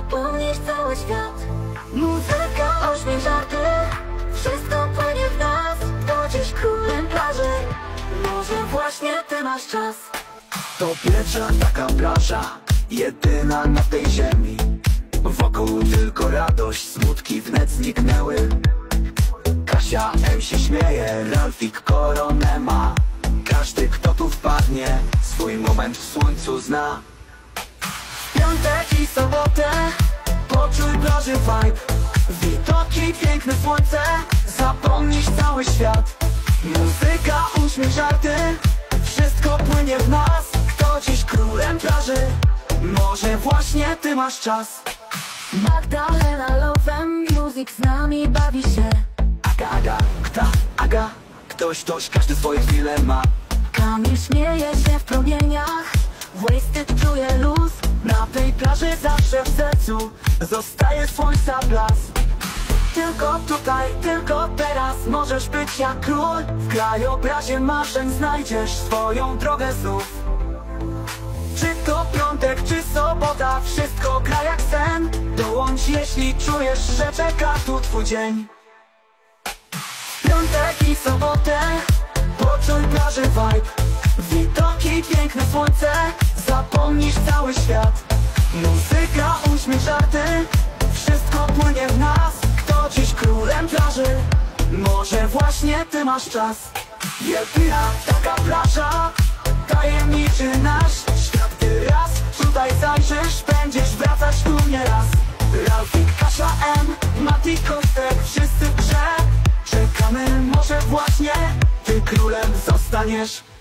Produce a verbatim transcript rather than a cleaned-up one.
zapomnisz cały świat. Muzyka, ośmiech, żarty, wszystko płynie w nas. Chodzisz królem plaży, może właśnie ty masz czas. To pierwsza taka plaża, jedyna na tej ziemi. Wokół tylko radość, smutki wnet zniknęły. Kasia M się śmieje, Ralfik koronę ma. Każdy kto tu wpadnie, swój moment w słońcu zna. W piątek i sobotę poczuj plaży vibe. Widoki, piękne słońce, zapomnisz cały świat. Muzyka, uśmiech, żarty, wszystko płynie w nas. Kto dziś królem plaży, może właśnie ty masz czas. Magdalena Lowem, muzyk z nami bawi się. Aga, aga, kta, aga, ktoś, ktoś, każdy swoje chwile ma. Kamil śmieje się w promieniach, Wasted czuje luz. Na tej plaży zawsze w sercu zostaje słońca blask. Tylko tutaj, tylko teraz możesz być jak król. W krajobrazie marzeń znajdziesz swoją drogę znów. Czy to piątek, czy sobota, wszystko gra jak sen. Dołącz jeśli czujesz, że czeka tu twój dzień. W piątek i sobotę poczuj plaży vibe. Widoki, piękne słońce, zapomnisz cały świat. Muzyka, uśmiech, żarty, wszystko płynie w nas. Kto dziś królem plaży, może właśnie ty masz czas. Jedyna taka plaża, tajemniczy nasz świat. Gdy raz tutaj zajrzysz, będziesz wracać tu nieraz. Ralfik, Kasia M, Mati, Kostek, wszyscy w grze. Czekamy, może właśnie ty królem zostaniesz.